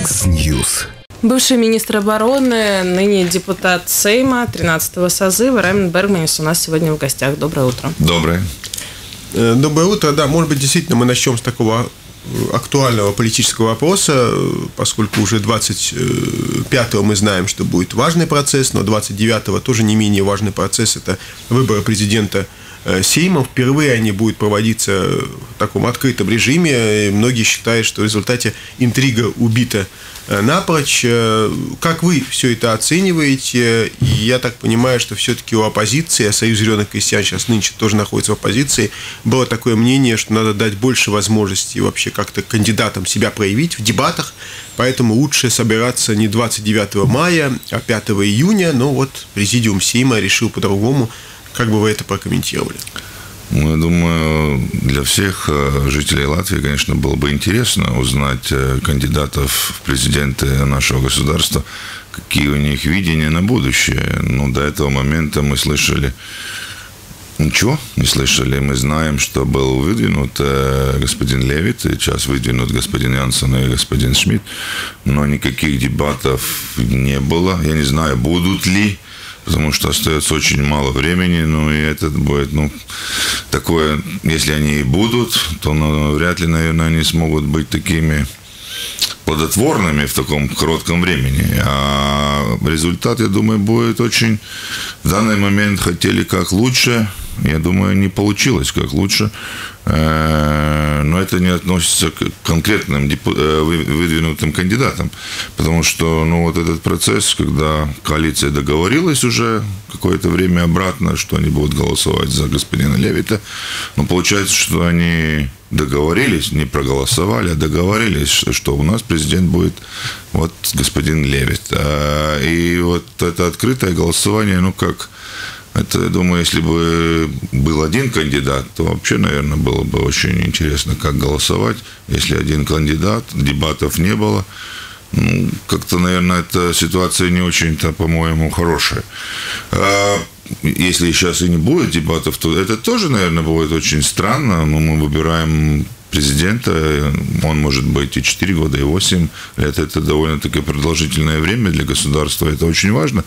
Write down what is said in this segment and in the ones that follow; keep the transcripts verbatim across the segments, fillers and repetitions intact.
X-News. Бывший министр обороны, ныне депутат Сейма тринадцатого созыва Раймонд Бергманис у нас сегодня в гостях. Доброе утро. Доброе. Доброе утро. Да, может быть, действительно мы начнем с такого актуального политического вопроса, поскольку уже двадцать пятого мы знаем, что будет важный процесс, но двадцать девятого тоже не менее важный процесс – это выборы президента Сейма. Впервые они будут проводиться в таком открытом режиме. И многие считают, что в результате интрига убита напрочь. Как вы все это оцениваете? И я так понимаю, что все-таки у оппозиции, а Союз зеленых крестьян сейчас нынче тоже находится в оппозиции, было такое мнение, что надо дать больше возможностей вообще как-то кандидатам себя проявить в дебатах, поэтому лучше собираться не двадцать девятого мая, а пятого июня. Но вот президиум Сейма решил по-другому. Как бы вы это прокомментировали? Ну, я думаю, для всех жителей Латвии, конечно, было бы интересно узнать кандидатов в президенты нашего государства, какие у них видения на будущее. Но до этого момента мы слышали... Ничего не слышали. Мы знаем, что был выдвинут господин Левит, и сейчас выдвинут господин Янсон и господин Шмидт, но никаких дебатов не было. Я не знаю, будут ли, потому что остается очень мало времени, ну, и это будет, ну, такое, если они и будут, то, ну, вряд ли, наверное, они смогут быть такими плодотворными в таком коротком времени. А результат, я думаю, будет очень... В данный момент хотели как лучше, я думаю, не получилось как лучше, но это не относится к конкретным выдвинутым кандидатам, потому что, ну, вот этот процесс, когда коалиция договорилась уже какое-то время обратно, что они будут голосовать за господина Левита, но получается, что они договорились, не проголосовали, а договорились, что у нас президент будет вот господин Левит. И вот это открытое голосование, ну, как... Это, я думаю, если бы был один кандидат, то вообще, наверное, было бы очень интересно, как голосовать. Если один кандидат, дебатов не было, ну, как-то, наверное, эта ситуация не очень-то, по-моему, хорошая. А если сейчас и не будет дебатов, то это тоже, наверное, будет очень странно. Но мы выбираем президента, он может быть и четыре года, и восемь лет. Это довольно-таки продолжительное время для государства, это очень важно.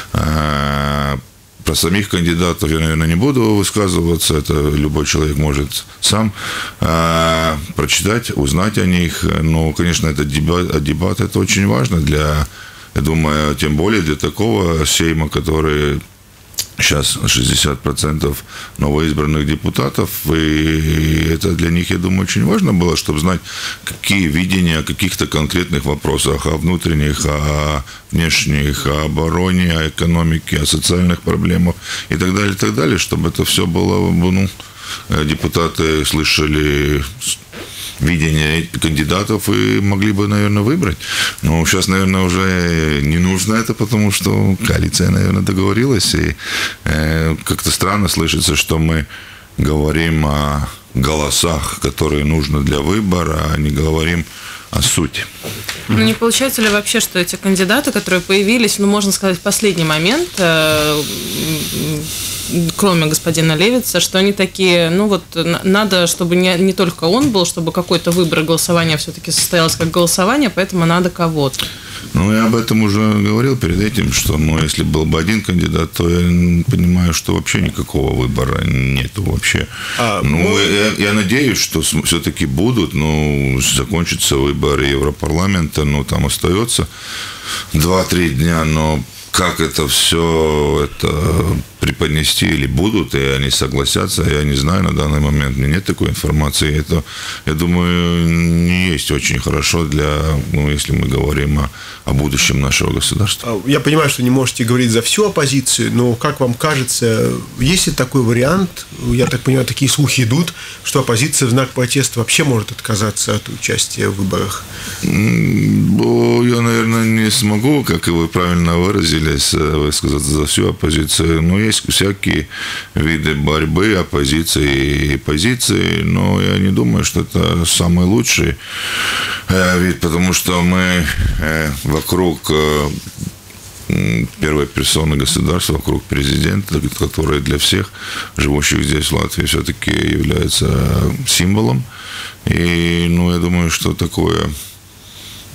Про самих кандидатов я, наверное, не буду высказываться. Это любой человек может сам э, прочитать, узнать о них. Но, конечно, этот дебат, дебат это очень важно для, я думаю, тем более для такого Сейма, который сейчас шестьдесят процентов новоизбранных депутатов, и это для них, я думаю, очень важно было, чтобы знать, какие видения о каких-то конкретных вопросах, о внутренних, о внешних, о обороне, о экономике, о социальных проблемах и так далее, и так далее, чтобы это все было, ну, депутаты слышали видение кандидатов и могли бы, наверное, выбрать. Но сейчас, наверное, уже не нужно это, потому что коалиция, наверное, договорилась. И э, как-то странно слышится, что мы говорим о голосах, которые нужны для выбора, а не говорим о сути. Ну, не получается ли вообще, что эти кандидаты, которые появились, ну, можно сказать, в последний момент, э, кроме господина Левица, что они такие, ну вот, надо, чтобы не, не только он был, чтобы какой-то выбор голосования все-таки состоялось как голосование, поэтому надо кого-то. Ну, я об этом уже говорил перед этим, что, ну, если был бы один кандидат, то я понимаю, что вообще никакого выбора нету вообще. А, ну, мы... я, я надеюсь, что все-таки будут, ну, закончится выбор Европарламента, ну, там остается два-три дня, но как это все это преподнести или будут, и они согласятся, я не знаю на данный момент, у меня нет такой информации. Это, я думаю, не есть очень хорошо для, ну, если мы говорим о, о будущем нашего государства. Я понимаю, что не можете говорить за всю оппозицию, но, как вам кажется, есть ли такой вариант, я так понимаю, такие слухи идут, что оппозиция в знак протеста вообще может отказаться от участия в выборах? Ну, я, наверное, не смогу, как и вы правильно выразились, высказаться за всю оппозицию, но есть всякие виды борьбы, оппозиции и позиции, но я не думаю, что это самый лучший вид, потому что мы вокруг первой персоны государства, вокруг президента, который для всех живущих здесь в Латвии все-таки является символом. И, ну, я думаю, что такое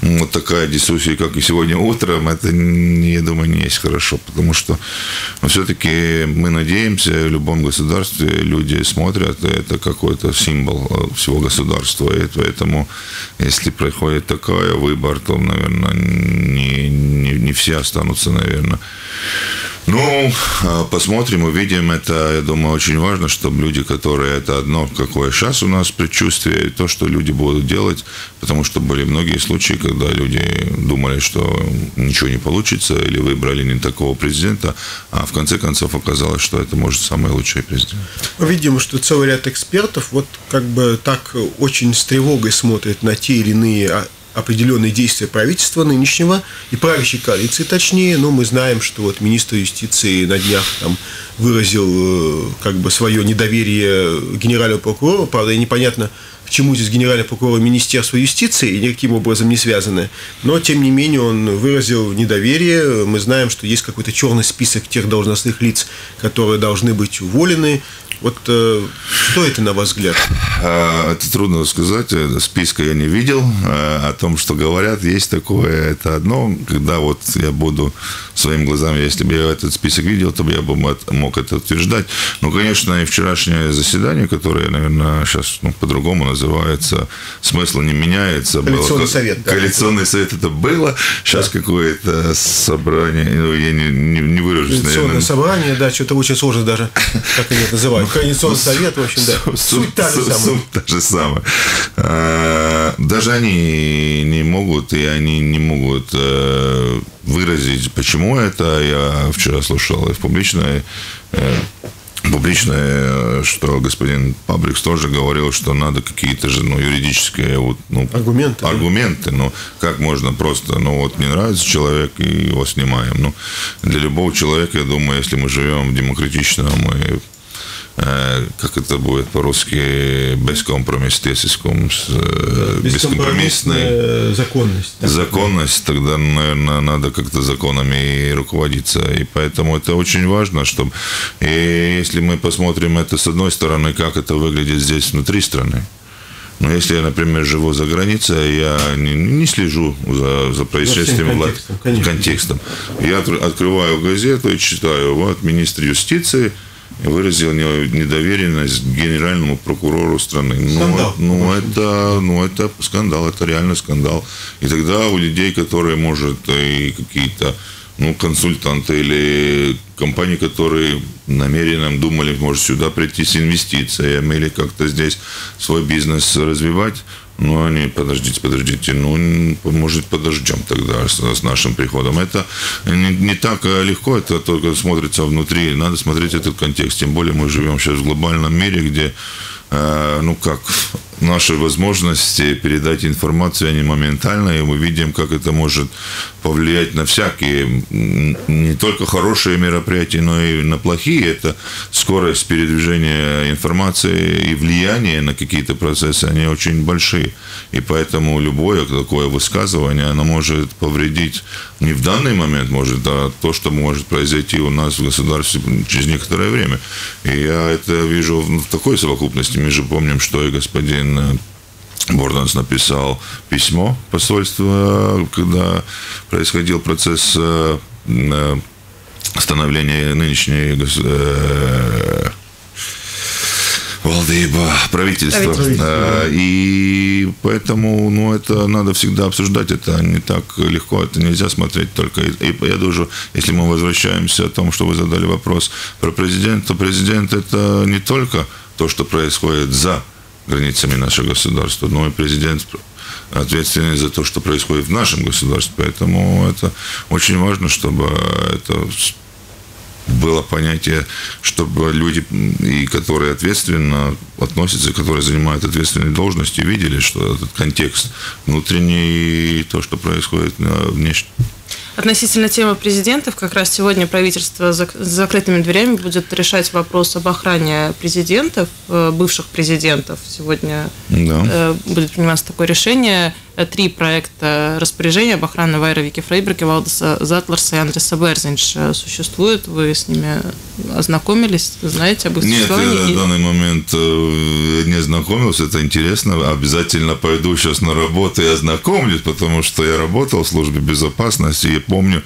вот такая дискуссия, как и сегодня утром, это, я думаю, не есть хорошо, потому что ну, все-таки мы надеемся, в любом государстве люди смотрят, это какой-то символ всего государства, и поэтому, если происходит такой выбор, то, наверное, не, не, не все останутся, наверное. Ну, посмотрим, увидим. Это, я думаю, очень важно, чтобы люди, которые... Это одно, какое сейчас у нас предчувствие, и то, что люди будут делать, потому что были многие случаи, когда люди думали, что ничего не получится, или выбрали не такого президента, а в конце концов оказалось, что это, может, самый лучший президент. Мы видим, что целый ряд экспертов вот как бы так очень с тревогой смотрят на те или иные определенные действия правительства нынешнего и правящей коалиции, точнее, но мы знаем, что вот министр юстиции на днях там выразил как бы свое недоверие генеральному прокурору, правда, непонятно, к чему здесь генеральный прокурор и Министерство юстиции, и никаким образом не связаны, но, тем не менее, он выразил недоверие, мы знаем, что есть какой-то черный список тех должностных лиц, которые должны быть уволены. Вот э, что это, на ваш взгляд? Это трудно сказать. Списка я не видел. О том, что говорят, есть такое. Это одно. Когда вот я буду своими глазами, если бы я этот список видел, то бы я бы мог это утверждать. Ну, конечно, и вчерашнее заседание, которое, наверное, сейчас ну, по-другому называется, смысл не меняется. Коалиционный было, совет. Да, коалиционный совет это было. Сейчас да. какое-то собрание, ну, я не, не, не выражусь, коалиционное наверное. собрание, да, что-то очень сложно даже, как они это называют. Коалиционный совет, в общем, да. Суть та же самая. Суть та же самая. Даже они не могут, и они не могут выразить, почему это. Я вчера слушал и в публичной, публичное, что господин Пабрикс тоже говорил, что надо какие-то же ну, юридические ну, аргументы. аргументы. Да? Ну, как можно просто, ну вот не нравится человек, и его снимаем. Ну, для любого человека, я думаю, если мы живем в демократичном и как это будет по-русски, бескомпромиссный, бескомпромиссная законность. Да. Законность, тогда, наверное, надо как-то законами руководиться. И поэтому это очень важно, чтобы... И если мы посмотрим это с одной стороны, как это выглядит здесь внутри страны. Но если я, например, живу за границей, я не, не слежу за, за происшествием контекстом, власти, контекстом. Я открываю газету и читаю, вот, министр юстиции выразил недоверенность генеральному прокурору страны. Ну, ну, это, ну, это скандал, это реально скандал. И тогда у людей, которые, может, и какие-то ну, консультанты или компании, которые намеренно думали, может, сюда прийти с инвестициями или как-то здесь свой бизнес развивать, ну, они, подождите, подождите, ну, может, подождем тогда с, с нашим приходом. Это не, не так легко, это только смотрится внутри, надо смотреть этот контекст. Тем более мы живем сейчас в глобальном мире, где, э, ну, как наши возможности передать информацию, они моментально, и мы видим, как это может повлиять на всякие, не только хорошие мероприятия, но и на плохие. Это скорость передвижения информации и влияние на какие-то процессы, они очень большие. И поэтому любое такое высказывание, оно может повредить не в данный момент, может, а то, что может произойти у нас в государстве через некоторое время. И я это вижу в такой совокупности. Мы же помним, что и господин Борданс написал письмо посольства, когда происходил процесс становления нынешней Валдыба, правительства. правительство. И поэтому ну, это надо всегда обсуждать, это не так легко, это нельзя смотреть только. И я думаю, если мы возвращаемся о том, что вы задали вопрос про президента, то президент это не только то, что происходит за границами нашего государства, но и президент ответственный за то, что происходит в нашем государстве. Поэтому это очень важно, чтобы это было понятие, чтобы люди, и которые ответственно относятся, которые занимают ответственные должности, видели, что этот контекст внутренний и то, что происходит внешне. Относительно темы президентов, как раз сегодня правительство с закрытыми дверями будет решать вопрос об охране президентов, бывших президентов. Сегодня да. будет приниматься такое решение. три проекта распоряжения об охране Вайра Вики Фрейберга, Валдеса Затларса и Андреса Берзинш существуют. Вы с ними ознакомились? Знаете об их существовании? Нет, я на данный момент не знакомился. Это интересно. Обязательно пойду сейчас на работу и ознакомлюсь, потому что я работал в службе безопасности и помню,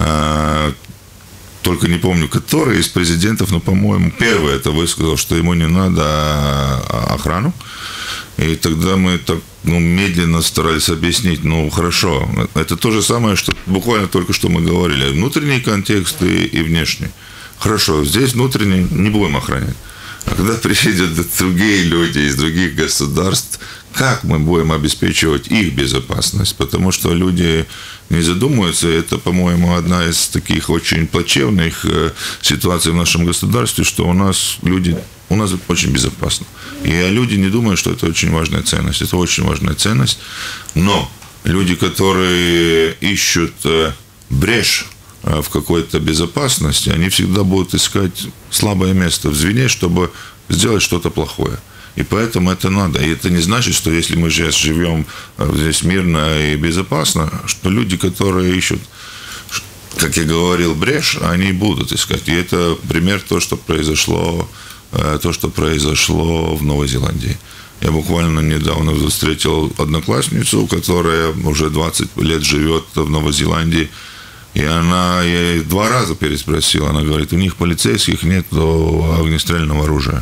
только не помню, который из президентов, но, по-моему, первый это высказал, что ему не надо охрану. И тогда мы так ну, медленно старались объяснить, ну, хорошо, это то же самое, что буквально только что мы говорили. Внутренний контекст и, и внешний. Хорошо, здесь внутренний не будем охранять. А когда приедут другие люди из других государств, как мы будем обеспечивать их безопасность? Потому что люди не задумываются. Это, по-моему, одна из таких очень плачевных ситуаций в нашем государстве, что у нас люди, у нас очень безопасно. И люди не думают, что это очень важная ценность. Это очень важная ценность. Но люди, которые ищут брешь в какой-то безопасности, они всегда будут искать слабое место в звене, чтобы сделать что-то плохое. И поэтому это надо. И это не значит, что если мы сейчас живем здесь мирно и безопасно, что люди, которые ищут, как я говорил, брешь, они будут искать. И это пример того, что произошло, то, что произошло в Новой Зеландии. Я буквально недавно встретил одноклассницу, которая уже двадцать лет живет в Новой Зеландии. И она я два раза переспросила. Она говорит, у них полицейских нет огнестрельного оружия.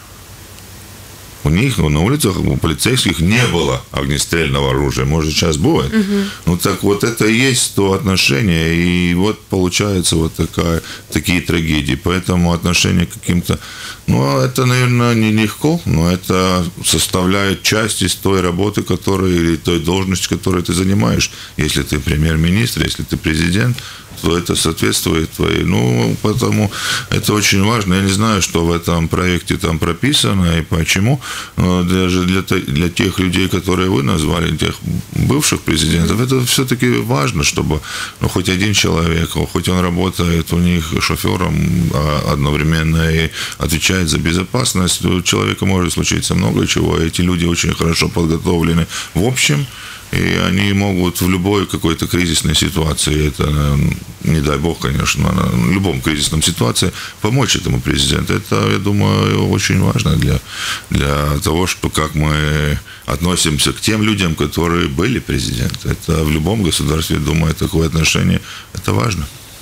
У них ну, на улицах у полицейских не было огнестрельного оружия. Может, сейчас будет. Угу. Ну, так вот это и есть то отношение. И вот получается вот такая, такие трагедии. Поэтому отношение к каким-то... Ну, это, наверное, не легко, но это составляет часть из той работы, которую, или той должности, которую ты занимаешь. Если ты премьер-министр, если ты президент, то это соответствует твоей. Ну, потому это очень важно. Я не знаю, что в этом проекте там прописано и почему, но даже для, для тех людей, которые вы назвали, тех бывших президентов, это все-таки важно, чтобы ну, хоть один человек, хоть он работает у них шофером одновременно и отвечает за безопасность, у человека может случиться много чего. Эти люди очень хорошо подготовлены в общем, и они могут в любой какой-то кризисной ситуации, это, не дай бог, конечно, в любом кризисном ситуации, помочь этому президенту. Это, я думаю, очень важно для, для того, что как мы относимся к тем людям, которые были президенты. Это в любом государстве, я думаю, такое отношение, это важно.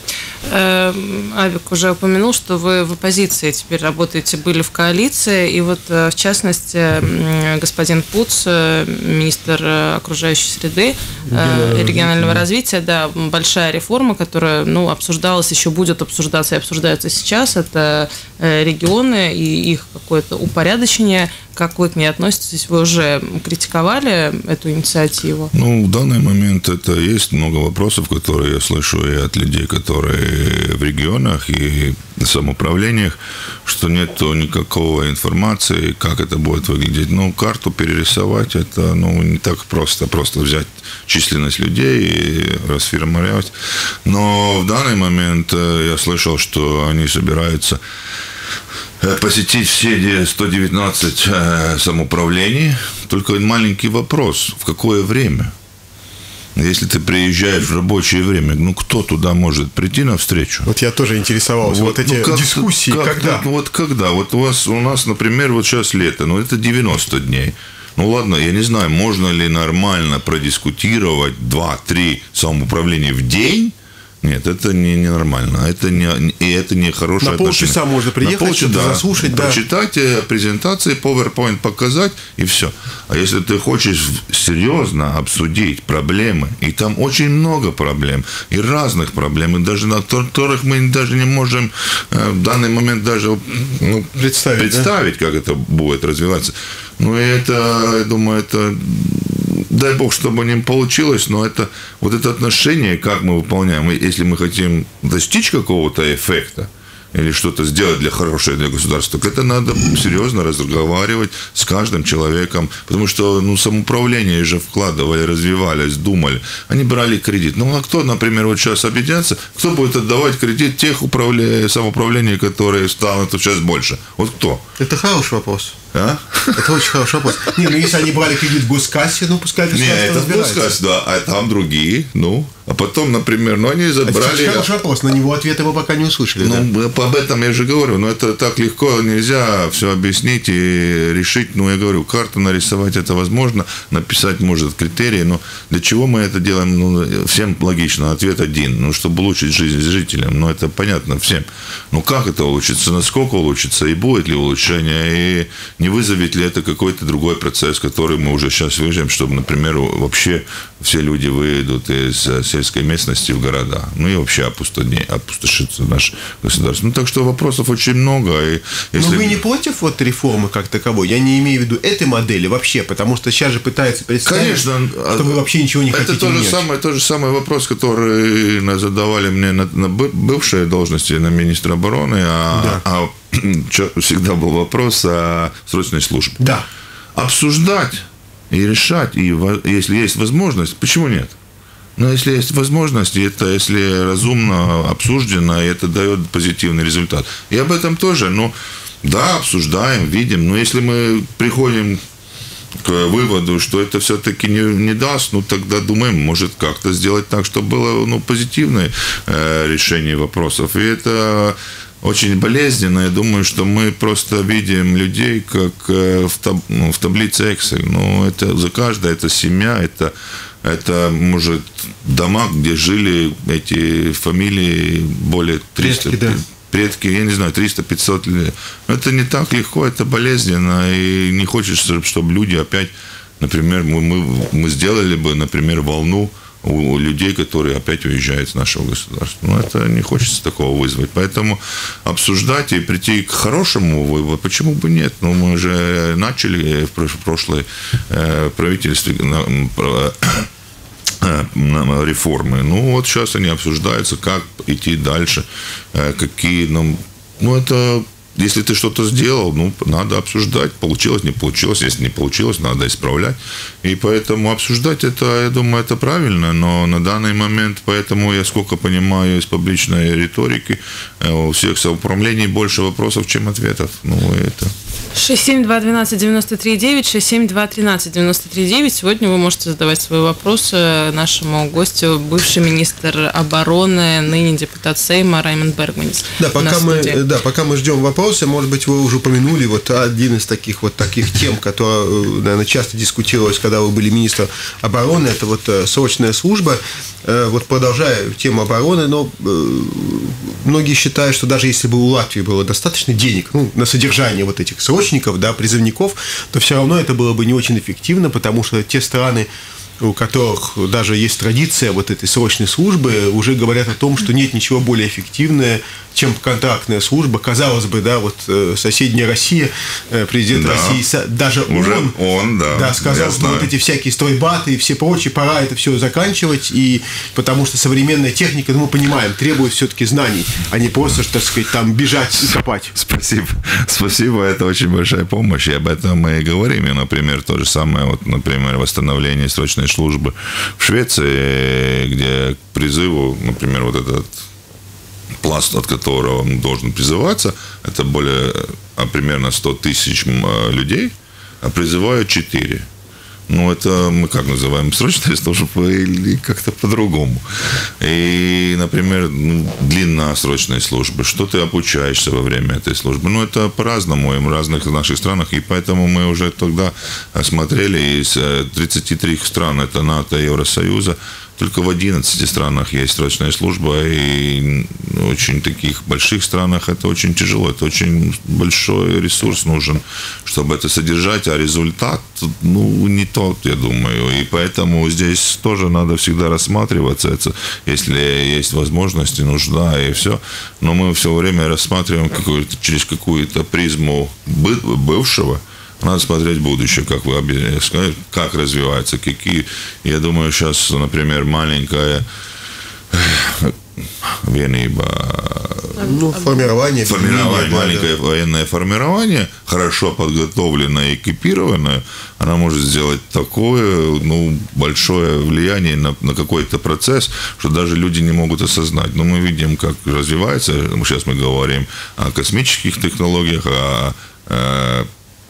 Авик уже упомянул, что вы в оппозиции теперь работаете, были в коалиции, и вот в частности господин Пуц, министр окружающей среды, регионального, регионального развития, да, большая реформа, которая ну, обсуждалась, еще будет обсуждаться и обсуждается сейчас, это регионы и их какое-то упорядочение. Как вы к ней относитесь? Вы уже критиковали эту инициативу? Ну, в данный момент это есть много вопросов, которые я слышу и от людей, которые в регионах и самоуправлениях, что нет никакой информации, как это будет выглядеть. Ну, карту перерисовать, это ну, не так просто, просто взять численность людей и расформировать. Но в данный момент я слышал, что они собираются посетить все сто девятнадцать самоуправлений. Только маленький вопрос, в какое время? Если ты приезжаешь в рабочее время, ну кто туда может прийти навстречу? Вот я тоже интересовался. Вот, вот эти ну, как, дискуссии, как, когда? Ну, вот когда? Вот у вас, у нас, например, вот сейчас лето, ну это девяносто дней. Ну ладно, я не знаю, можно ли нормально продискутировать два-три самоуправления в день? Нет, это не ненормально, это не, и это не хорошее отношение. На полчаса можно приехать, полчаса, да, заслушать, да. Прочитать презентации, PowerPoint показать, и все. А если ты хочешь серьезно обсудить проблемы, и там очень много проблем, и разных проблем, и даже на которых мы даже не можем в данный момент даже ну, представить, представить да? как это будет развиваться. Ну, и это, я думаю, это... Дай бог, чтобы не получилось, но это вот это отношение, как мы выполняем, если мы хотим достичь какого-то эффекта, или что-то сделать для хорошего для государства, так это надо серьезно разговаривать с каждым человеком, потому что ну, самоуправление же вкладывали, развивались, думали. Они брали кредит. Ну, а кто, например, вот сейчас объединятся, кто будет отдавать кредит тех управля... самоуправлений, которые станут сейчас больше? Вот кто? Это хороший вопрос. А? Это очень хороший вопрос. Не, ну если они брали кредит в госкассе, ну пускай государство Нет, это разбирается. в госкассе, да, а там другие, ну, а потом, например, ну, они забрали... Это хороший вопрос, на него ответа мы пока не услышали. Ну, да? об этом я же говорю, но это так легко нельзя все объяснить и решить. Ну, я говорю, карту нарисовать это возможно, написать, может, критерии, но для чего мы это делаем? Ну, всем логично, ответ один, ну, чтобы улучшить жизнь жителям, ну, это понятно всем. Ну, как это улучшится, насколько улучшится, и будет ли улучшение, и не вызовет ли это какой-то другой процесс, который мы уже сейчас видим, чтобы, например, вообще все люди выйдут из сельской местности в города, ну и вообще опустошится, опустошится наше государство. Ну, так что вопросов очень много. И если... Но вы не против вот реформы как таковой? Я не имею в виду этой модели вообще, потому что сейчас же пытаются представить, Конечно, что вы вообще ничего не это хотите то же менять. самое, тот же самый вопрос, который задавали мне на, на бывшей должности, на министра обороны, а, Да. а всегда был вопрос о срочной службе. Да. Обсуждать и решать, и если есть возможность, почему нет? Но если есть возможность, и это если разумно обсуждено, и это дает позитивный результат. И об этом тоже, ну, да, обсуждаем, видим, но если мы приходим к выводу, что это все-таки не, не даст, ну, тогда думаем, может как-то сделать так, чтобы было, ну, позитивное э, решение вопросов. И это очень болезненно. Я думаю, что мы просто видим людей как в, таб, ну, в таблице Excel. Ну, это за каждое, это семья, это, это, может, дома, где жили эти фамилии более триста. Предки, да. Предки, я не знаю, триста-пятьсот лет. Это не так легко, это болезненно. И не хочется, чтобы люди опять, например, мы, мы, мы сделали бы, например, волну у людей, которые опять уезжают с нашего государства. Но это не хочется такого вызвать. Поэтому обсуждать и прийти к хорошему выводу, почему бы нет? Ну, мы же начали в прошлое правительство реформы. Ну, вот сейчас они обсуждаются, как идти дальше, какие нам... Ну, это... Если ты что-то сделал, ну, надо обсуждать. Получилось, не получилось. Если не получилось, надо исправлять. И поэтому обсуждать это, я думаю, это правильно. Но на данный момент, поэтому я сколько понимаю из публичной риторики, у всех самоуправлений больше вопросов, чем ответов. Ну, это... шесть семь два двенадцать девяносто три девять, шесть семь два тринадцать девяносто три девять. Сегодня вы можете задавать свои вопросы нашему гостю, бывший министр обороны, ныне депутат Сейма Раймонд Бергманис. Да, пока мы, да, пока мы ждем вопросы, может быть, вы уже упомянули вот один из таких вот таких тем, которая, наверное, часто дискутировалась, когда вы были министром обороны, это вот срочная служба. Вот продолжая тему обороны, но многие считают, что даже если бы у Латвии было достаточно денег, ну, на содержание вот этих срочников, да, призывников, то все равно это было бы не очень эффективно, потому что те страны, у которых даже есть традиция вот этой срочной службы, уже говорят о том, что нет ничего более эффективного, чем контрактная служба. Казалось бы, да, вот соседняя Россия, президент да. России, даже уже он, он да, да, сказал, что вот эти всякие стройбаты и все прочее, пора это все заканчивать, и потому что современная техника, ну, мы понимаем, требует все-таки знаний, а не просто, так сказать, там бежать и копать. Спасибо. Спасибо, это очень большая помощь, и об этом мы и говорим. И, например, то же самое, вот, например, восстановление срочной службы в Швеции, где к призыву, например, вот этот пласт, от которого он должен призываться, это более а, примерно сто тысяч людей, а призывают четыре. Ну, это мы как называем, срочная служба или как-то по-другому. И, например, ну, длина срочной службы, что ты обучаешься во время этой службы. Ну, это по-разному и в разных наших странах, и поэтому мы уже тогда смотрели из тридцати трёх стран, это НАТО и Евросоюза, только в одиннадцати странах есть срочная служба, и в очень таких больших странах это очень тяжело, это очень большой ресурс нужен, чтобы это содержать, а результат, ну, не тот, я думаю, и поэтому здесь тоже надо всегда рассматриваться, это, если есть возможность и нужда, и все, но мы все время рассматриваем какую-то, через какую-то призму бывшего. Надо смотреть будущее, как вы сказали, как развивается, какие. Я думаю, сейчас, например, маленькая Vienība Ну, формирование. Формирование, да, маленькое да. военное формирование, хорошо подготовленное, экипированное, она может сделать такое, ну, большое влияние на, на какой-то процесс, что даже люди не могут осознать. Но мы видим, как развивается, сейчас мы говорим о космических технологиях, о, о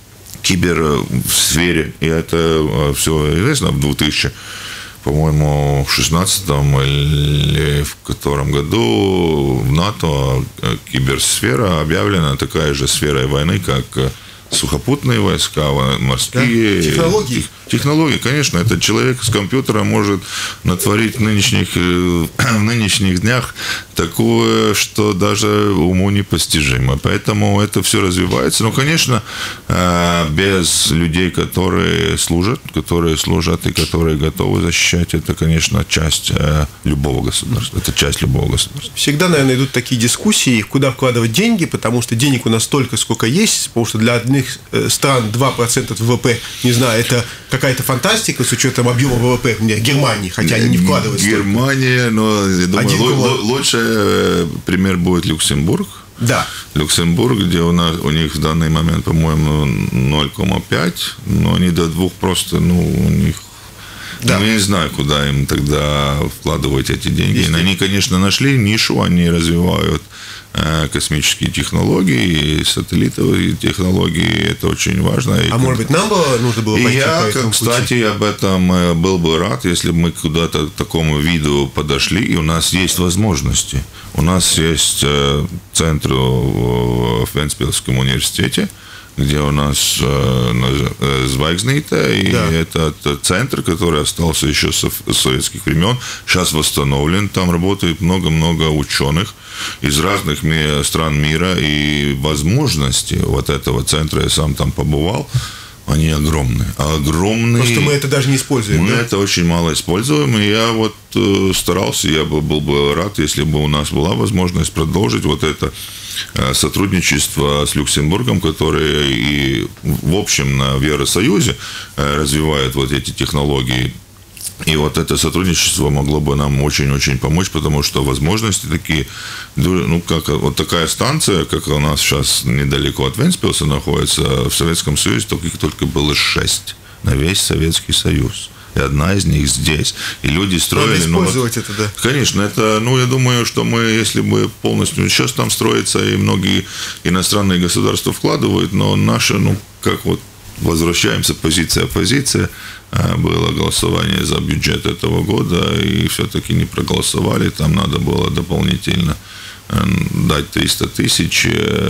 киберсфере, и это все известно в двухтысячном, по-моему, в шестнадцатом или в котором году в НАТО киберсфера объявлена такая же сферой войны, как сухопутные войска, морские. Да? Технологии. Технологии, конечно. Этот человек с компьютера может натворить в нынешних, в нынешних днях такое, что даже уму непостижимо. Поэтому это все развивается. Но, конечно, без людей, которые служат, которые служат и которые готовы защищать, это, конечно, часть любого государства. Это часть любого государства. Всегда, наверное, идут такие дискуссии, куда вкладывать деньги, потому что денег у нас столько, сколько есть, потому что для одних стран два процента от ВВП, не знаю, это какая-то фантастика с учетом объема ВВП Германии, хотя они не вкладывают столько. Германия, но я думаю, л- лучше пример будет Люксембург. Да. Люксембург, где у нас у них в данный момент, по-моему, ноль целых пять, но они до двух просто, ну, у них. Да. Ну, я не знаю, куда им тогда вкладывать эти деньги. Если... Они, конечно, нашли нишу, они развивают э, космические технологии, и сателлитовые технологии, это очень важно. А и, может быть, нам было, нужно было пойти и я, по этому кстати, пути? об этом был бы рад, если бы мы куда-то к такому виду подошли, и у нас есть возможности. У нас есть э, центр в Вентспилском университете, где у нас э, Звайгзнейта, и да. этот центр, который остался еще с советских времен, сейчас восстановлен. Там работает много-много ученых из разных стран мира, и возможности вот этого центра, я сам там побывал, они огромные. Огромные. Просто мы это даже не используем. Мы да? это очень мало используем, и я вот э, старался, я бы, был бы рад, если бы у нас была возможность продолжить вот это э, сотрудничество с Люксембургом, который и в общем на Евросоюзе э, развивает вот эти технологии. И вот это сотрудничество могло бы нам очень-очень помочь, потому что возможности такие, ну, как вот такая станция, как у нас сейчас недалеко от Вентспилса находится, в Советском Союзе только, их только было шесть на весь Советский Союз. И одна из них здесь. И люди строили... Надо использовать ну, вот, это, да. Конечно, это, ну, я думаю, что мы, если бы полностью... Сейчас там строится, и многие иностранные государства вкладывают, но наши, ну, как вот возвращаемся, позиция оппозиция, было голосование за бюджет этого года, и все-таки не проголосовали, там надо было дополнительно дать триста тысяч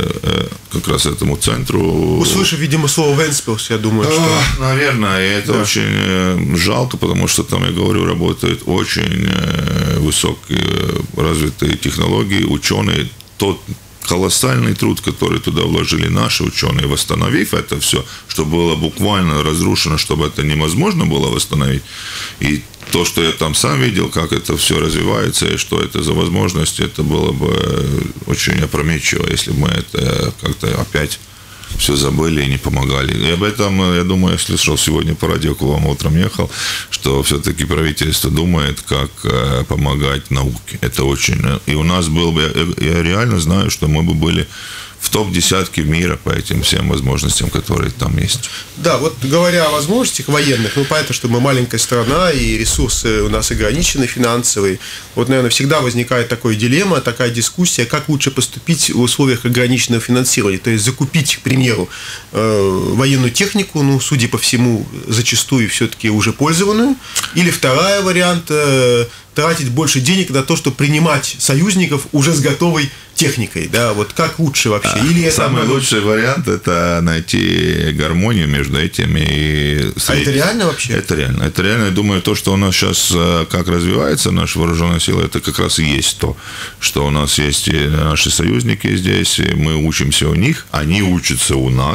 как раз этому центру. Услышав, видимо, слово Вентспилс, я думаю, что... А, наверное, и это да. очень жалко, потому что там, я говорю, работают очень высокие развитые технологии, ученые, тот колоссальный труд, который туда вложили наши ученые, восстановив это все, что было буквально разрушено, чтобы это невозможно было восстановить. И то, что я там сам видел, как это все развивается и что это за возможности, это было бы очень опрометчиво, если бы мы это как-то опять все забыли и не помогали. И об этом, я думаю, я слышал сегодня по радио, к вам утром ехал, что все-таки правительство думает, как помогать науке. Это очень... И у нас был бы... Я реально знаю, что мы бы были в топ-десятке мира по этим всем возможностям, которые там есть. Да, вот говоря о возможностях военных, ну, понятно, что мы маленькая страна, и ресурсы у нас ограничены финансовые. Вот, наверное, всегда возникает такая дилемма, такая дискуссия, как лучше поступить в условиях ограниченного финансирования. То есть закупить, к примеру, военную технику, ну, судя по всему, зачастую все-таки уже пользованную. Или второй вариант – тратить больше денег на то, чтобы принимать союзников уже с готовой техникой, да, вот как лучше вообще? Или это самый это... лучший вариант – это найти гармонию между этими. И... А это реально вообще? Это реально. Это реально. Я думаю, то, что у нас сейчас как развивается наша вооруженная сила, это как раз и есть то, что у нас есть и наши союзники здесь, и мы учимся у них, они учатся у нас.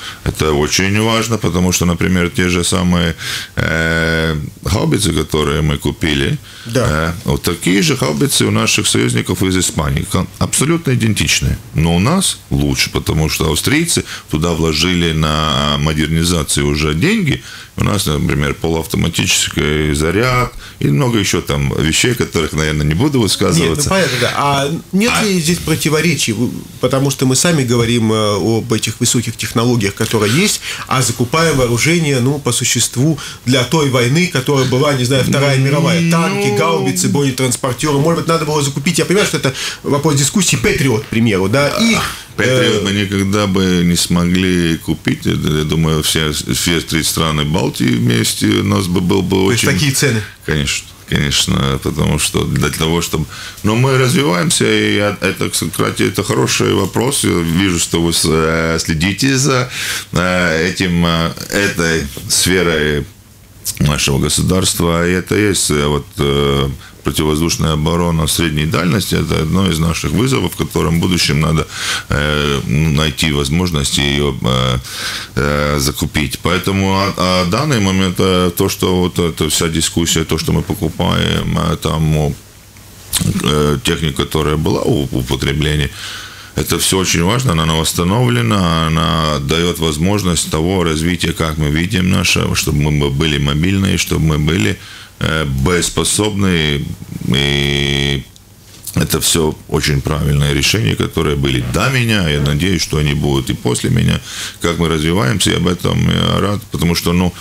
Это очень важно, потому что, например, те же самые э, гаубицы, которые мы купили, да. э, вот такие же гаубицы у наших союзников из Испании, абсолютно идентичные. Но у нас лучше, потому что австрийцы туда вложили на модернизацию уже деньги. У нас, например, полуавтоматический заряд и много еще там вещей, которых, наверное, не буду высказываться. Нет, ну понятно, да. А нет а... ли здесь противоречий? Потому что мы сами говорим об этих высоких технологиях, которые есть, а закупаем вооружение, ну, по существу, для той войны, которая была, не знаю, Вторая мировая. Танки, ну... гаубицы, бронетранспортеры. Может быть, надо было закупить, я понимаю, что это вопрос дискуссии, Патриот, к примеру, да, и... Патриот мы никогда бы не смогли купить. Я думаю, все, все три страны Балтии вместе у нас бы был бы очень... То есть такие цены? Конечно, конечно, потому что для того, чтобы... Но мы развиваемся, и это, кстати, это хороший вопрос. Я вижу, что вы следите за этим, этой сферой нашего государства. И это есть вот... противовоздушная оборона средней дальности – это одно из наших вызовов, в котором в будущем надо э, найти возможности ее э, э, закупить. Поэтому а, а данный момент э, то, что вот эта вся дискуссия, то, что мы покупаем, э, там э, техника, которая была в употреблении, это все очень важно, она восстановлена, она дает возможность того развития, как мы видим наше, чтобы мы были мобильные, чтобы мы были боеспособные, и это все очень правильные решения, которые были до меня, я надеюсь, что они будут и после меня, как мы развиваемся, и об этом я рад, потому что, ну,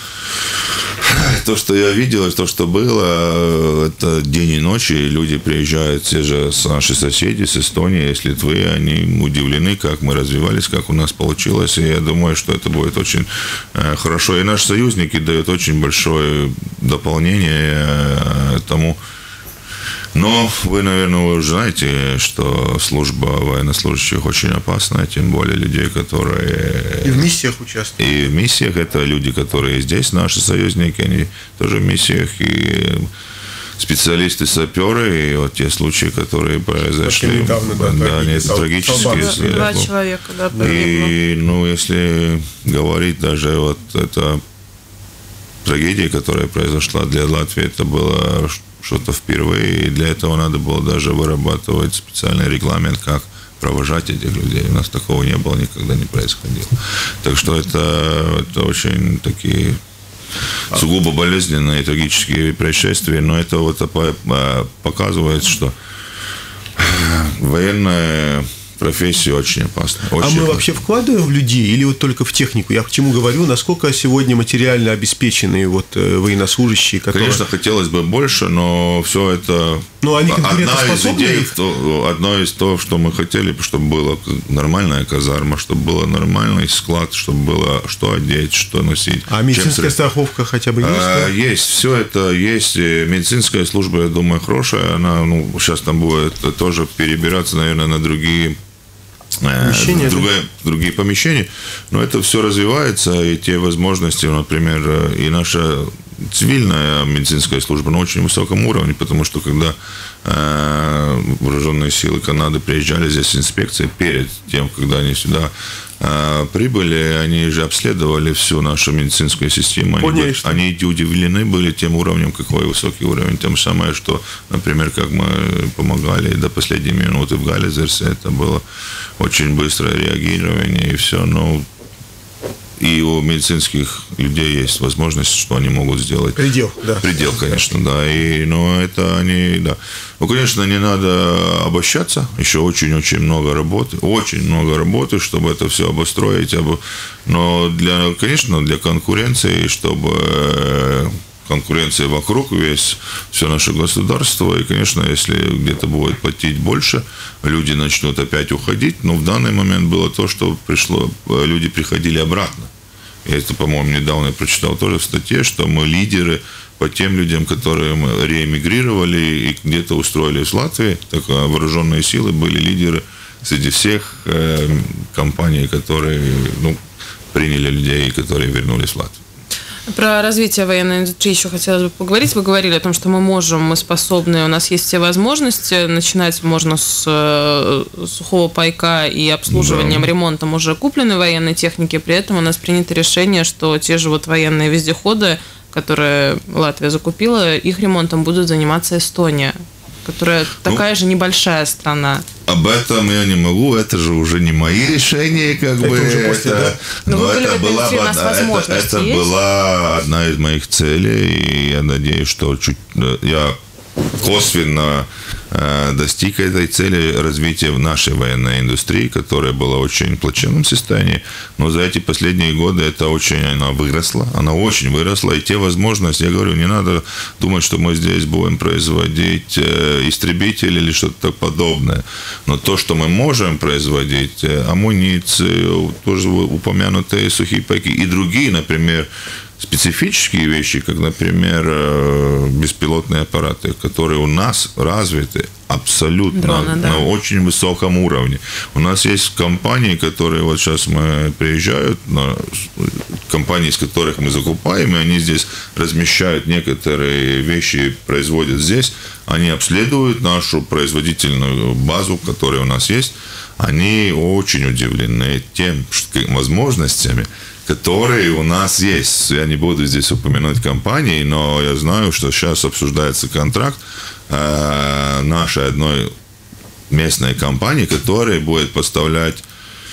то, что я видел, то, что было, это день и ночь, и люди приезжают, те же наши соседи с Эстонии, с Литвы, они удивлены, как мы развивались, как у нас получилось, и я думаю, что это будет очень хорошо. И наши союзники дают очень большое дополнение тому. Но вы, наверное, вы уже знаете, что служба военнослужащих очень опасная, тем более людей, которые... И в миссиях участвуют. И в миссиях. Это люди, которые здесь, наши союзники, они тоже в миссиях. И специалисты-саперы, и вот те случаи, которые произошли. Недавно, да, да, они трагические. Два человека, да, погибло. И, ну, если говорить даже вот это трагедия, которая произошла для Латвии, это было... что-то впервые, и для этого надо было даже вырабатывать специальный регламент, как провожать этих людей. У нас такого не было, никогда не происходило. Так что это, это очень такие сугубо болезненные, трагические происшествия, но это вот показывает, что военная профессия очень опасна. Очень а мы опасна. Вообще вкладываем в людей или вот только в технику? Я к чему говорю, насколько сегодня материально обеспеченные вот военнослужащие, которые... Конечно, хотелось бы больше, но все это... Ну, они одна из идей, то, одно из того, что мы хотели, чтобы была нормальная казарма, чтобы был нормальный склад, чтобы было что одеть, что носить. А медицинская Чем... страховка хотя бы есть? А, да? Есть, все это есть. Медицинская служба, я думаю, хорошая. Она, ну, сейчас там будет тоже перебираться, наверное, на другие... Помещения, другие, да? другие помещения, но это все развивается, и те возможности, например, и наша цивильная медицинская служба на очень высоком уровне, потому что когда э, вооруженные силы Канады приезжали здесь инспекции перед тем, когда они сюда э, прибыли, они же обследовали всю нашу медицинскую систему. Они, были, они удивлены были тем уровнем, какой высокий уровень. Тем самое, что, например, как мы помогали до последней минуты в Галлизерсе, это было очень быстрое реагирование, и все, но и у медицинских людей есть возможность, что они могут сделать. Предел, да. Предел, конечно, да. И, но это они, да. Ну, конечно, не надо обольщаться. Еще очень-очень много работы. Очень много работы, чтобы это все обустроить. Но, для, конечно, для конкуренции, чтобы конкуренция вокруг весь, все наше государство. И, конечно, если где-то будет платить больше, люди начнут опять уходить. Но в данный момент было то, что пришло, люди приходили обратно. И это, по-моему, недавно я прочитал тоже в статье, что мы лидеры по тем людям, которые мы реэмигрировали и где-то устроились в Латвии. Так вооруженные силы были лидеры среди всех компаний, которые, ну, приняли людей, которые вернулись в Латвию. Про развитие военной индустрии еще хотелось бы поговорить. Вы говорили о том, что мы можем, мы способны, у нас есть все возможности. Начинать можно с сухого пайка и обслуживанием, да. ремонтом уже купленной военной техники. При этом у нас принято решение, что те же вот военные вездеходы, которые Латвия закупила, их ремонтом будут заниматься Эстония, которая ну, такая же небольшая страна. Об этом я не могу, это же уже не мои решения, как это бы. Уже после, это, да? Но, но это, была, это, это была одна из моих целей, и я надеюсь, что чуть я косвенно э, достиг этой цели развития нашей военной индустрии, которая была в очень плачевном состоянии, но за эти последние годы это очень, она выросла, она очень выросла, и те возможности, я говорю, не надо думать, что мы здесь будем производить э, истребители или что-то подобное, но то, что мы можем производить, э, амуницию, тоже упомянутые сухие пайки и другие, например, специфические вещи, как, например, беспилотные аппараты, которые у нас развиты абсолютно Дрона, да. на очень высоком уровне. У нас есть компании, которые вот сейчас мы приезжают, компании, из которых мы закупаем, и они здесь размещают некоторые вещи, производят здесь, они обследуют нашу производительную базу, которая у нас есть, они очень удивлены тем возможностями, которые у нас есть. Я не буду здесь упоминать компании, но я знаю, что сейчас обсуждается контракт э, нашей одной местной компании, которая будет поставлять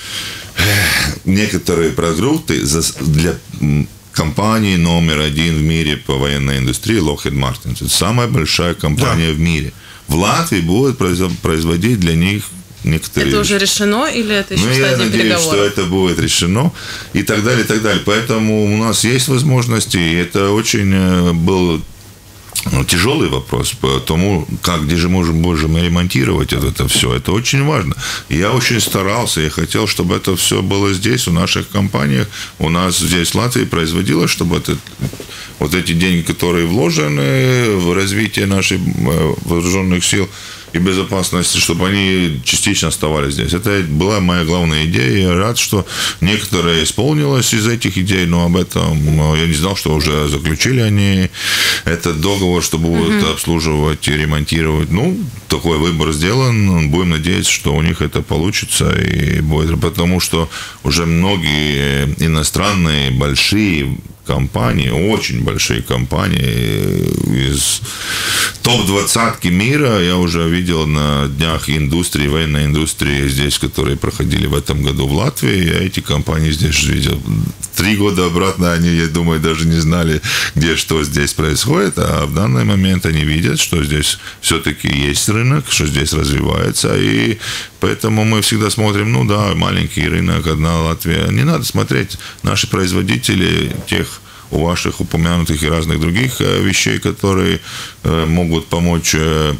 некоторые продукты для компании номер один в мире по военной индустрии Lockheed Martin. Это самая большая компания да. в мире. В Латвии будет производить для них некоторые... Это уже решено или это еще ну, в стадии переговоров? Я надеюсь, что это будет решено и так далее, и так далее. Поэтому у нас есть возможности, и это очень был ну, тяжелый вопрос по тому, как, где же можем, можем ремонтировать это, это все. Это очень важно. Я очень старался, я хотел, чтобы это все было здесь, в наших компаниях, у нас здесь в Латвии производилось, чтобы это, вот эти деньги, которые вложены в развитие наших вооруженных сил, и безопасности, чтобы они частично оставались здесь. Это была моя главная идея. Я рад, что некоторые исполнилось из этих идей, но об этом я не знал, что уже заключили они этот договор, что будут mm-hmm. обслуживать и ремонтировать. Ну, такой выбор сделан. Будем надеяться, что у них это получится и будет, потому что уже многие иностранные большие компании, очень большие компании из топ-двадцатки мира. Я уже видел на днях индустрии, военной индустрии здесь, которые проходили в этом году в Латвии. Я эти компании здесь видел. Три года обратно они, я думаю, даже не знали, где что здесь происходит. А в данный момент они видят, что здесь все-таки есть рынок, что здесь развивается. И поэтому мы всегда смотрим, ну да, маленький рынок, одна Латвия. Не надо смотреть наши производители тех у ваших упомянутых и разных других вещей, которые могут помочь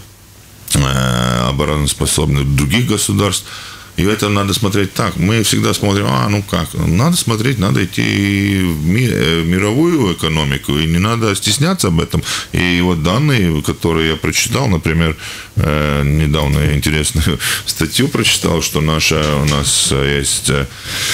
обороноспособным других государств. И в этом надо смотреть так. Мы всегда смотрим, а, ну как, надо смотреть, надо идти в, ми, в мировую экономику, и не надо стесняться об этом. И вот данные, которые я прочитал, например, э, недавно интересную статью прочитал, что наша, у нас есть... Э,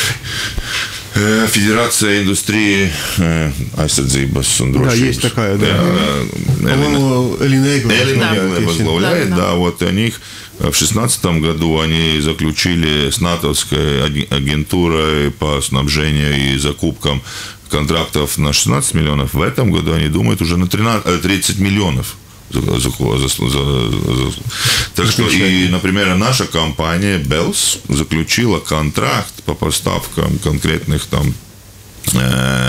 Федерация индустрии aizsardzības un drošības. Да, есть такая, да. По-моему, Элина Эглина возглавляет, да, вот у них в шестнадцатом году они заключили с натовской агентурой по снабжению и закупкам контрактов на шестнадцать миллионов. В этом году они думают уже на тринадцать, тридцать миллионов. За, за, за, за. Так что, и, например, наша компания Bells заключила контракт по поставкам конкретных там э,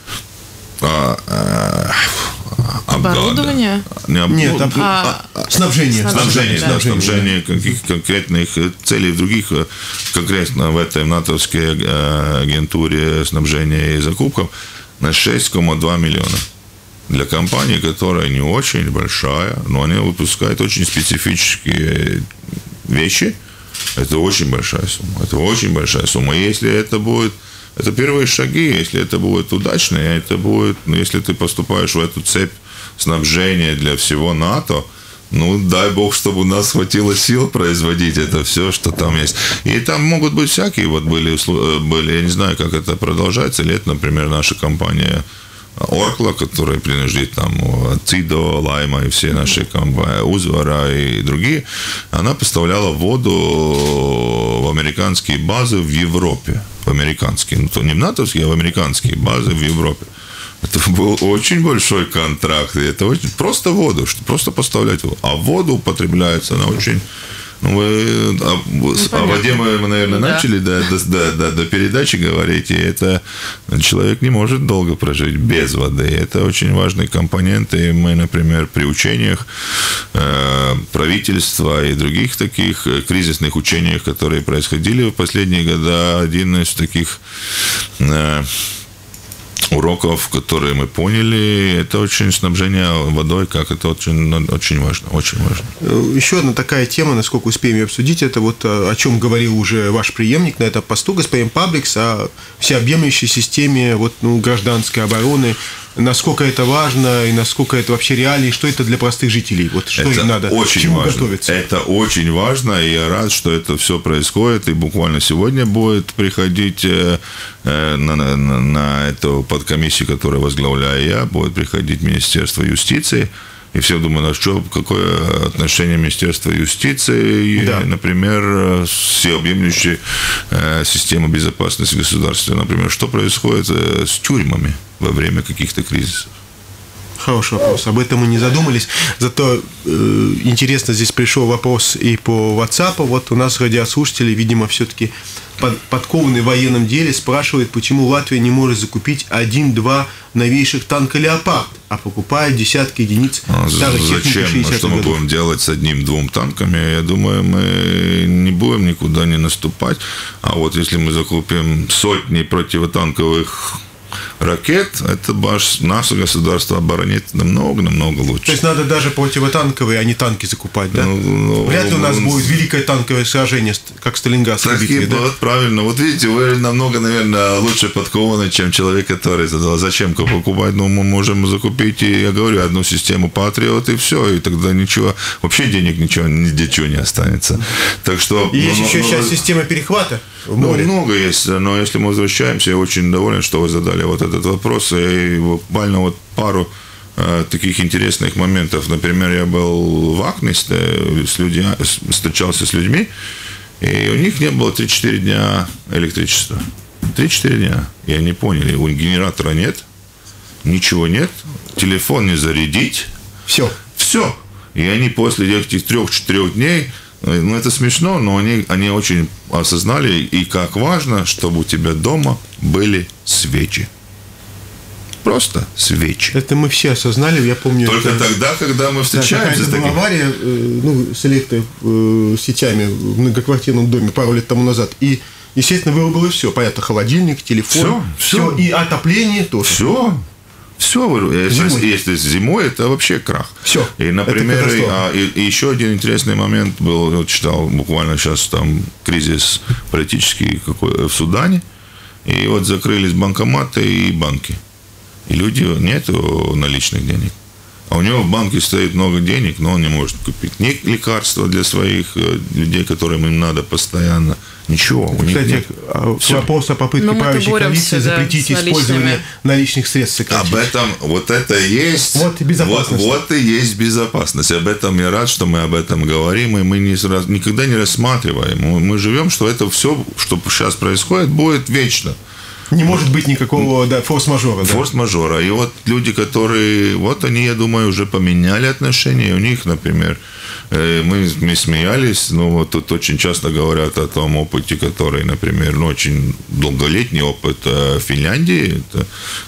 э, оборудования? Не, об... Нет, об... а... снабжение. Снабжение, снабжение, да, снабжение да. каких конкретных целей, в других, конкретно в этой натовской агентуре снабжения и закупков на шесть целых два миллиона. Для компании, которая не очень большая, но они выпускают очень специфические вещи, это очень большая сумма. Это очень большая сумма. И если это будет, это первые шаги, если это будет удачно, это будет, если ты поступаешь в эту цепь снабжения для всего НАТО, ну, дай бог, чтобы у нас хватило сил производить это все, что там есть. И там могут быть всякие, вот были, были, я не знаю, как это продолжается, лет, например, наша компания Оркла, который принадлежит там Цидо, Лайма и все наши компании, Узвара и другие, она поставляла воду в американские базы в Европе. В американские, ну то не в натовские, а в американские базы в Европе. Это был очень большой контракт. И это очень, просто воду, просто поставлять воду. А воду употребляется, она очень... Ну, вы, о, ну, о воде мы, наверное, да. начали до, до, до, до передачи говорить, и это человек не может долго прожить без воды. Это очень важный компонент, и мы, например, при учениях э, правительства и других таких кризисных учениях, которые происходили в последние годы, один из таких... Э, уроков, которые мы поняли, это очень снабжение водой, как это очень, очень важно, очень важно. Еще одна такая тема, насколько успеем ее обсудить, это вот о чем говорил уже ваш преемник на этом посту, господин Пабликс, о всеобъемлющей системе вот, ну, гражданской обороны, насколько это важно и насколько это вообще реально, и что это для простых жителей, вот что это им надо, очень к чему важно. готовиться. Это очень важно, и я рад, что это все происходит, и буквально сегодня будет приходить э, на, на, на эту подкомиссию, которую возглавляю я, будет приходить Министерство юстиции. И все думают, а что, какое отношение Министерства юстиции, да. например, всеобъемлющей э, системы безопасности государства, например, что происходит с тюрьмами во время каких-то кризисов? Хороший вопрос. Об этом мы не задумались. Зато э, интересно, здесь пришел вопрос и по WhatsApp. Вот у нас радиослушатели, видимо, все-таки под, подкованные в военном деле, спрашивают, почему Латвия не может закупить один-два новейших танка «Леопард», а покупает десятки единиц старой техники шестидесятых годов. Что мы будем делать с одним-двум танками? Я думаю, мы не будем никуда не наступать. А вот если мы закупим сотни противотанковых ракет, это наше государство оборонит намного-намного лучше. То есть надо даже противотанковые, а не танки закупать, да? Ну, ну, Вряд ли у нас будет великое танковое сражение, как в Сталинградской битве, да? Вот правильно. Вот видите, вы намного, наверное, лучше подкованы, чем человек, который задал, зачем покупать. Ну, мы можем закупить, и я говорю, одну систему Патриот, и все, и тогда ничего, вообще денег ничего, ничего не останется. Так что... И есть ну, еще ну, сейчас ну, система перехвата в море. Ну, много есть, но если мы возвращаемся, я очень доволен, что вы задали вот этот вопрос, и буквально вот пару э, таких интересных моментов. Например, я был в Акнесте, с людьми, встречался с людьми, и у них не было три-четыре дня электричества. три-четыре дня. И они поняли, у генератора нет, ничего нет, телефон не зарядить. Все. Все. И они после этих трех-четырех дней, ну, это смешно, но они, они очень осознали, и как важно, чтобы у тебя дома были свечи. Просто свечи. Это мы все осознали, я помню. Только это... тогда, когда мы встречаемся. Да, была авария ну, с электросетями в многоквартирном доме пару лет тому назад. И, естественно, вырубило все. Понятно, холодильник, телефон. Все, все. И отопление тоже. Все. Все, если, если зимой, это вообще крах. Все. И, например, и, а, и, и еще один интересный момент был, я читал буквально сейчас там кризис политический какой, в Судане, и вот закрылись банкоматы и банки. И люди, нету наличных денег. А у него в банке стоит много денег, но он не может купить ни лекарства для своих людей, которым им надо постоянно. Ничего. У Кстати, них нет. Вопрос о попытке правящей коалиции да, запретить использование наличных средств. Об этом, вот это и есть. Вот и безопасность. Вот, вот и есть безопасность. Об этом я рад, что мы об этом говорим, и мы не, никогда не рассматриваем. Мы, мы живем, что это все, что сейчас происходит, будет вечно. Не может быть никакого да, форс-мажора. Да? Форс-мажора. И вот люди, которые... Вот они, я думаю, уже поменяли отношения. У них, например, мы, мы смеялись, но вот тут очень часто говорят о том опыте, который, например, ну, очень долголетний опыт Финляндии. Это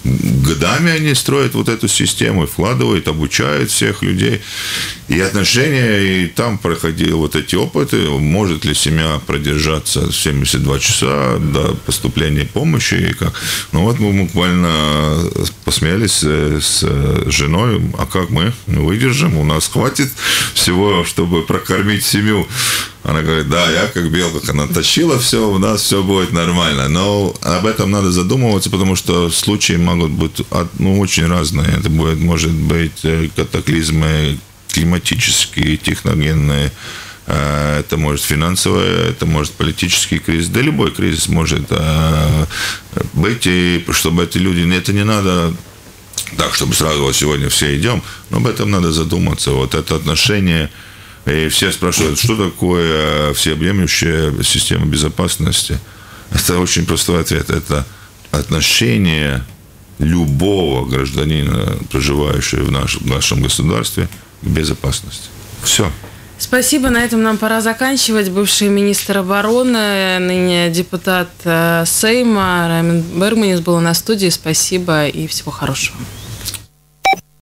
годами они строят вот эту систему, вкладывают, обучают всех людей. И отношения, и там проходили вот эти опыты. Может ли семья продержаться семьдесят два часа до поступления помощи? И как? Ну вот мы буквально посмеялись с женой, а как мы выдержим? У нас хватит всего, чтобы прокормить семью. Она говорит, да, я как белка, она тащила все, у нас все будет нормально. Но об этом надо задумываться, потому что случаи могут быть ну, очень разные. Это будет, может быть катаклизмы климатические, техногенные, это может финансовый, это может политический кризис, да любой кризис может быть, и чтобы эти люди, это не надо так, чтобы сразу вот сегодня все идем, но об этом надо задуматься. Вот это отношение, и все спрашивают, что такое всеобъемлющая система безопасности. Это очень простой ответ. Это отношение любого гражданина, проживающего в нашем, в нашем государстве, к безопасности. Все. Спасибо. На этом нам пора заканчивать. Бывший министр обороны, ныне депутат Сейма Раймонд Бергманис был на студии. Спасибо и всего хорошего.